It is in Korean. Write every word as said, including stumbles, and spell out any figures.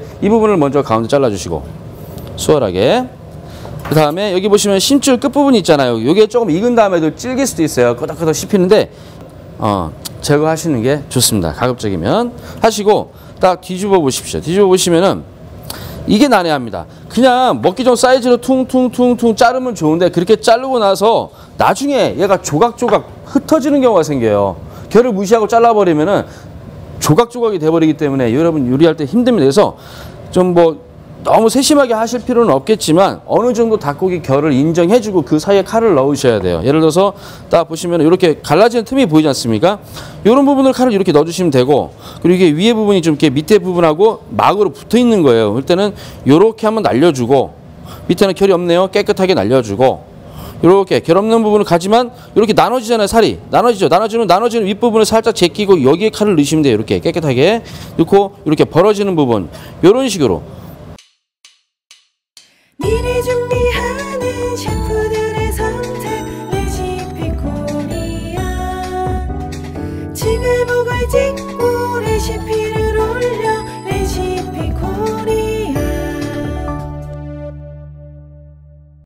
이 부분을 먼저 가운데 잘라주시고 수월하게. 그 다음에 여기 보시면 심줄 끝부분이 있잖아요. 이게 조금 익은 다음에도 질길 수도 있어요. 끄덕끄덕 씹히는데 어, 제거하시는 게 좋습니다. 가급적이면 하시고 딱 뒤집어 보십시오. 뒤집어 보시면은 이게 난해합니다. 그냥 먹기 좋은 사이즈로 퉁퉁퉁퉁 자르면 좋은데 그렇게 자르고 나서 나중에 얘가 조각조각 흩어지는 경우가 생겨요. 결을 무시하고 잘라버리면은 조각조각이 돼버리기 때문에 여러분 요리할 때 힘듭니다. 그래서 좀 뭐 너무 세심하게 하실 필요는 없겠지만 어느 정도 닭고기 결을 인정해주고 그 사이에 칼을 넣으셔야 돼요. 예를 들어서 딱 보시면 이렇게 갈라지는 틈이 보이지 않습니까? 이런 부분을 칼을 이렇게 넣어주시면 되고, 그리고 이게 위에 부분이 좀 이렇게 밑에 부분하고 막으로 붙어 있는 거예요. 그럴 때는 이렇게 한번 날려주고, 밑에는 결이 없네요. 깨끗하게 날려주고, 이렇게 결 없는 부분을 가지만 이렇게 나눠지잖아요. 살이 나눠지죠. 나눠지면 나눠지는 윗부분을 살짝 제끼고 여기에 칼을 넣으시면 돼요. 이렇게 깨끗하게 넣고 이렇게 벌어지는 부분 이런 식으로. 미리 준비하는 셰프들의 선택 레시피 코리아. 지글보글 찍고 레시피